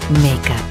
Makeup.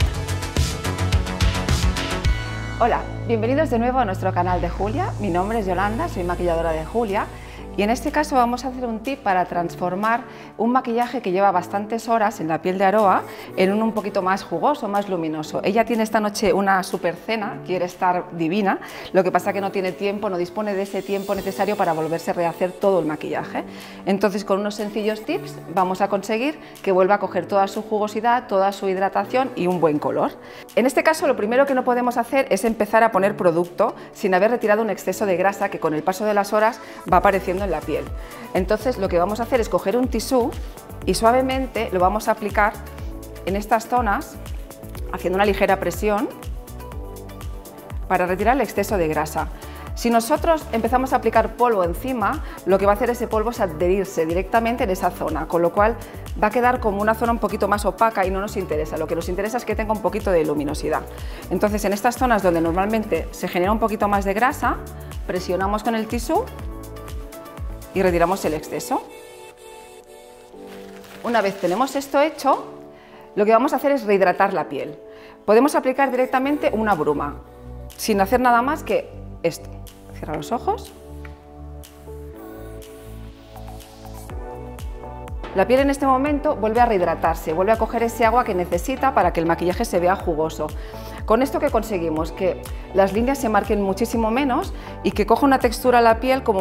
Hola, bienvenidos de nuevo a nuestro canal de Julia. Mi nombre es Yolanda, soy maquilladora de Julia y en este caso vamos a hacer un tip para transformar un maquillaje que lleva bastantes horas en la piel de Aroa en un poquito más jugoso, más luminoso. Ella tiene esta noche una super cena, quiere estar divina, lo que pasa que no tiene tiempo, no dispone de ese tiempo necesario para volverse a rehacer todo el maquillaje. Entonces, con unos sencillos tips vamos a conseguir que vuelva a coger toda su jugosidad, toda su hidratación y un buen color. En este caso, lo primero que no podemos hacer es empezar a poner producto sin haber retirado un exceso de grasa que con el paso de las horas va apareciendo en la piel. Entonces, lo que vamos a hacer es coger un tisú y suavemente lo vamos a aplicar en estas zonas, haciendo una ligera presión para retirar el exceso de grasa. Si nosotros empezamos a aplicar polvo encima, lo que va a hacer ese polvo es adherirse directamente en esa zona, con lo cual va a quedar como una zona un poquito más opaca y no nos interesa. Lo que nos interesa es que tenga un poquito de luminosidad. Entonces, en estas zonas donde normalmente se genera un poquito más de grasa, presionamos con el tisú y retiramos el exceso. Una vez tenemos esto hecho, lo que vamos a hacer es rehidratar la piel. Podemos aplicar directamente una bruma, sin hacer nada más que esto. Cierra los ojos. La piel en este momento vuelve a rehidratarse, vuelve a coger ese agua que necesita para que el maquillaje se vea jugoso. Con esto que conseguimos que las líneas se marquen muchísimo menos y que coja una textura la piel como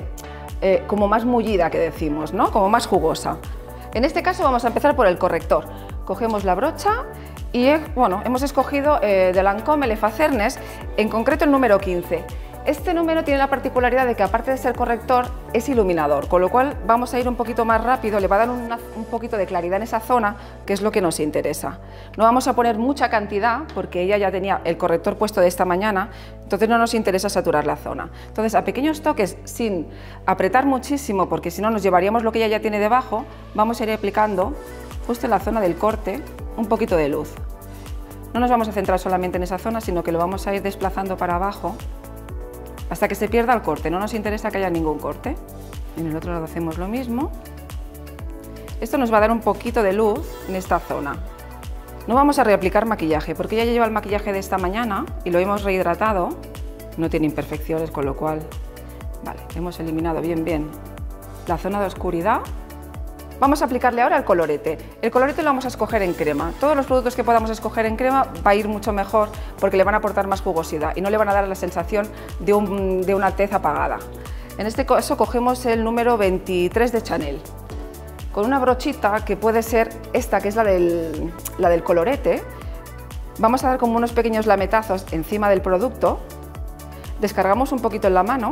más mullida, que decimos, ¿no? Como más jugosa. En este caso vamos a empezar por el corrector. Cogemos la brocha y hemos escogido de Lancôme el Facernes, en concreto el número 15. Este número tiene la particularidad de que, aparte de ser corrector, es iluminador, con lo cual vamos a ir un poquito más rápido, le va a dar un poquito de claridad en esa zona, que es lo que nos interesa. No vamos a poner mucha cantidad, porque ella ya tenía el corrector puesto de esta mañana, entonces no nos interesa saturar la zona. Entonces, a pequeños toques, sin apretar muchísimo, porque si no nos llevaríamos lo que ella ya tiene debajo, vamos a ir aplicando, justo en la zona del corte, un poquito de luz. No nos vamos a centrar solamente en esa zona, sino que lo vamos a ir desplazando para abajo, hasta que se pierda el corte. No nos interesa que haya ningún corte. En el otro lado hacemos lo mismo. Esto nos va a dar un poquito de luz en esta zona. No vamos a reaplicar maquillaje, porque ya lleva el maquillaje de esta mañana y lo hemos rehidratado. No tiene imperfecciones, con lo cual, vale, hemos eliminado bien la zona de oscuridad. Vamos a aplicarle ahora el colorete. El colorete lo vamos a escoger en crema. Todos los productos que podamos escoger en crema va a ir mucho mejor porque le van a aportar más jugosidad y no le van a dar la sensación de una tez apagada. En este caso cogemos el número 23 de Chanel. Con una brochita, que puede ser esta, que es la del colorete, vamos a dar como unos pequeños lametazos encima del producto, descargamos un poquito en la mano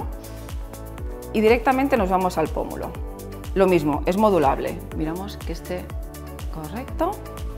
y directamente nos vamos al pómulo. Lo mismo, es modulable. Miramos que esté correcto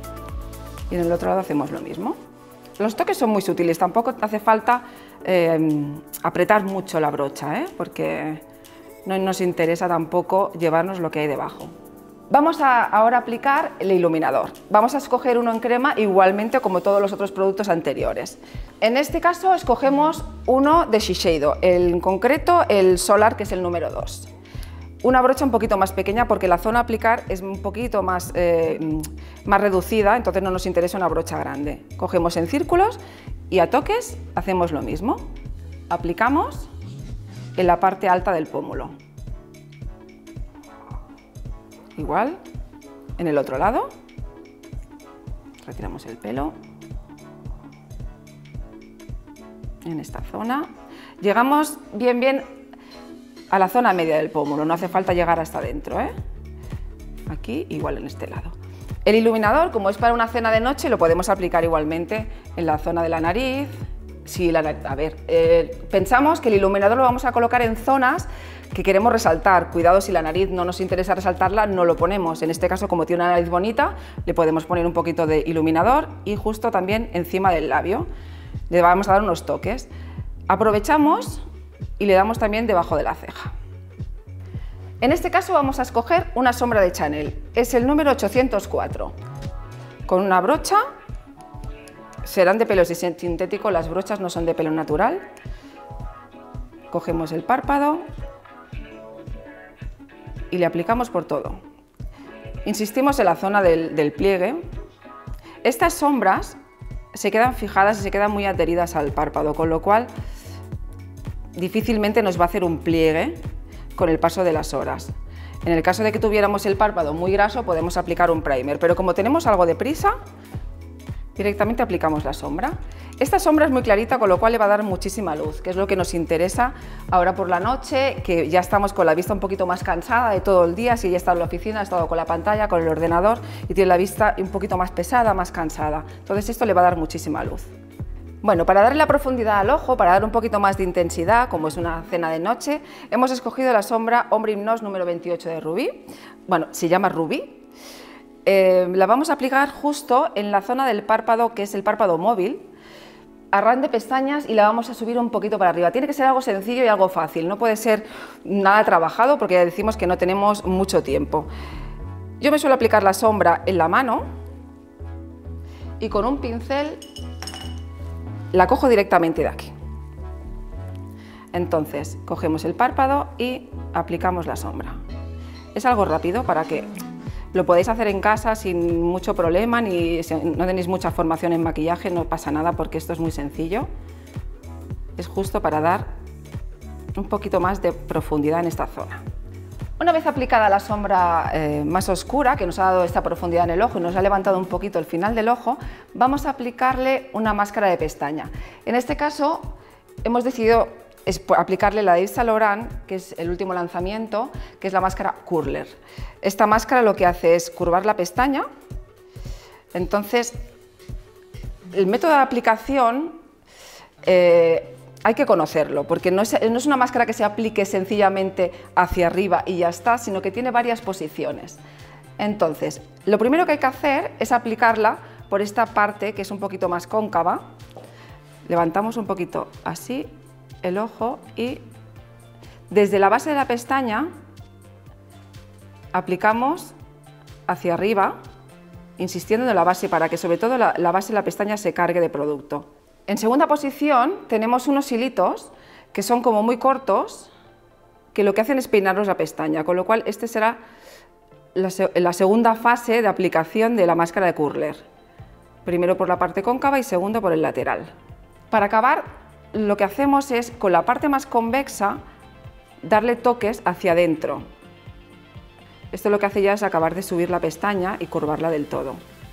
y en el otro lado hacemos lo mismo. Los toques son muy sutiles, tampoco hace falta apretar mucho la brocha, porque no nos interesa tampoco llevarnos lo que hay debajo. Vamos a ahora aplicar el iluminador. Vamos a escoger uno en crema igualmente como todos los otros productos anteriores. En este caso escogemos uno de Shiseido, en concreto el Solar, que es el número 2. Una brocha un poquito más pequeña porque la zona a aplicar es un poquito más reducida, entonces no nos interesa una brocha grande. Cogemos en círculos y a toques hacemos lo mismo. Aplicamos en la parte alta del pómulo. Igual en el otro lado. Retiramos el pelo. En esta zona. Llegamos bien a la zona media del pómulo, no hace falta llegar hasta adentro, Aquí, igual en este lado. El iluminador, como es para una cena de noche, lo podemos aplicar igualmente en la zona de la nariz. Pensamos que el iluminador lo vamos a colocar en zonas que queremos resaltar. Cuidado, si la nariz no nos interesa resaltarla, no lo ponemos. En este caso, como tiene una nariz bonita, le podemos poner un poquito de iluminador y justo también encima del labio. Le vamos a dar unos toques. Aprovechamos y le damos también debajo de la ceja. En este caso vamos a escoger una sombra de Chanel, es el número 804. Con una brocha, serán de pelo sintético, las brochas no son de pelo natural. Cogemos el párpado y le aplicamos por todo. Insistimos en la zona del pliegue. Estas sombras se quedan fijadas y se quedan muy adheridas al párpado, con lo cual difícilmente nos va a hacer un pliegue con el paso de las horas. En el caso de que tuviéramos el párpado muy graso, podemos aplicar un primer, pero como tenemos algo de prisa, directamente aplicamos la sombra. Esta sombra es muy clarita, con lo cual le va a dar muchísima luz, que es lo que nos interesa ahora por la noche, que ya estamos con la vista un poquito más cansada de todo el día. Si ya está en la oficina, ha estado con la pantalla, con el ordenador y tiene la vista un poquito más pesada, más cansada. Entonces esto le va a dar muchísima luz. Bueno, para darle la profundidad al ojo, para dar un poquito más de intensidad, como es una cena de noche, hemos escogido la sombra Ombre Hypnose número 28 de Rubí. Bueno, se llama Rubí. La vamos a aplicar justo en la zona del párpado, que es el párpado móvil, a ras de pestañas, y la vamos a subir un poquito para arriba. Tiene que ser algo sencillo y algo fácil, no puede ser nada trabajado porque ya decimos que no tenemos mucho tiempo. Yo me suelo aplicar la sombra en la mano y con un pincel la cojo directamente de aquí. Entonces cogemos el párpado y aplicamos la sombra. Es algo rápido para que lo podéis hacer en casa sin mucho problema, ni si no tenéis mucha formación en maquillaje, no pasa nada porque esto es muy sencillo. Es justo para dar un poquito más de profundidad en esta zona. Una vez aplicada la sombra más oscura, que nos ha dado esta profundidad en el ojo y nos ha levantado un poquito el final del ojo, vamos a aplicarle una máscara de pestaña. En este caso hemos decidido aplicarle la de Yves Saint Laurent, que es el último lanzamiento, que es la máscara Curler. Esta máscara lo que hace es curvar la pestaña. Entonces, el método de aplicación hay que conocerlo, porque no es una máscara que se aplique sencillamente hacia arriba y ya está, sino que tiene varias posiciones. Entonces, lo primero que hay que hacer es aplicarla por esta parte que es un poquito más cóncava. Levantamos un poquito así el ojo y desde la base de la pestaña aplicamos hacia arriba, insistiendo en la base para que sobre todo la base de la pestaña se cargue de producto. En segunda posición tenemos unos hilitos que son como muy cortos, que lo que hacen es peinarnos la pestaña, con lo cual este será la segunda fase de aplicación de la máscara de Curler. Primero por la parte cóncava y segundo por el lateral. Para acabar, lo que hacemos es, con la parte más convexa, darle toques hacia adentro. Esto lo que hace ya es acabar de subir la pestaña y curvarla del todo.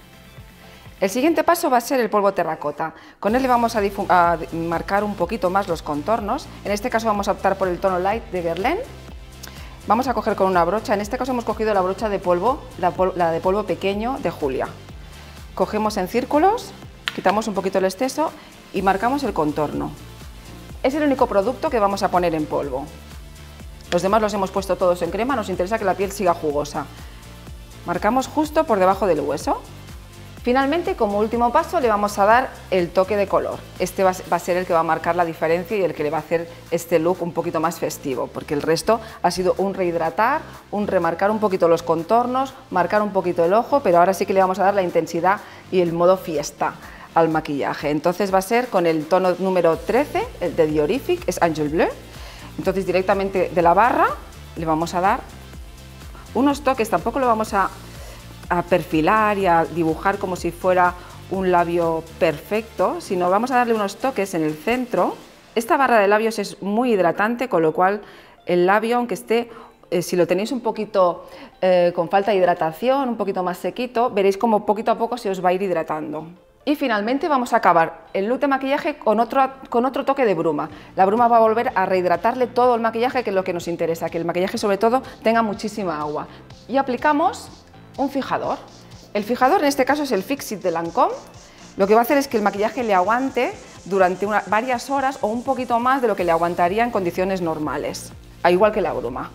El siguiente paso va a ser el polvo terracota. Con él le vamos a marcar un poquito más los contornos. En este caso vamos a optar por el tono light de Guerlain. Vamos a coger con una brocha, en este caso hemos cogido la brocha de polvo, la de polvo pequeño de Julia. Cogemos en círculos, quitamos un poquito el exceso y marcamos el contorno. Es el único producto que vamos a poner en polvo. Los demás los hemos puesto todos en crema, nos interesa que la piel siga jugosa. Marcamos justo por debajo del hueso. Finalmente, como último paso, le vamos a dar el toque de color. Este va a ser el que va a marcar la diferencia y el que le va a hacer este look un poquito más festivo, porque el resto ha sido un rehidratar, un remarcar un poquito los contornos, marcar un poquito el ojo, pero ahora sí que le vamos a dar la intensidad y el modo fiesta al maquillaje. Entonces va a ser con el tono número 13, el de Diorific, es Angel Bleu. Entonces directamente de la barra le vamos a dar unos toques, tampoco lo vamos a perfilar y a dibujar como si fuera un labio perfecto, sino vamos a darle unos toques en el centro. Esta barra de labios es muy hidratante, con lo cual el labio, aunque esté, si lo tenéis un poquito con falta de hidratación, un poquito más sequito, veréis como poquito a poco se os va a ir hidratando. Y finalmente vamos a acabar el look de maquillaje con otro toque de bruma. La bruma va a volver a rehidratarle todo el maquillaje, que es lo que nos interesa, que el maquillaje sobre todo tenga muchísima agua. Y aplicamos un fijador. El fijador en este caso es el Fixit de Lancôme. Lo que va a hacer es que el maquillaje le aguante durante varias horas o un poquito más de lo que le aguantaría en condiciones normales, al igual que la bruma.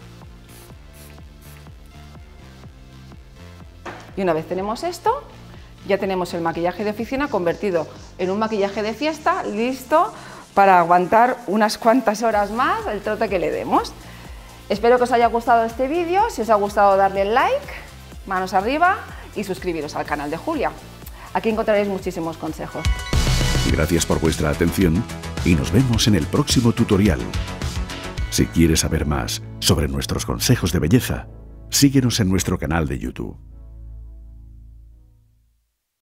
Y una vez tenemos esto, ya tenemos el maquillaje de oficina convertido en un maquillaje de fiesta, listo para aguantar unas cuantas horas más el trote que le demos. Espero que os haya gustado este vídeo. Si os ha gustado, darle like, manos arriba y suscribiros al canal de Julia. Aquí encontraréis muchísimos consejos. Gracias por vuestra atención y nos vemos en el próximo tutorial. Si quieres saber más sobre nuestros consejos de belleza, síguenos en nuestro canal de YouTube.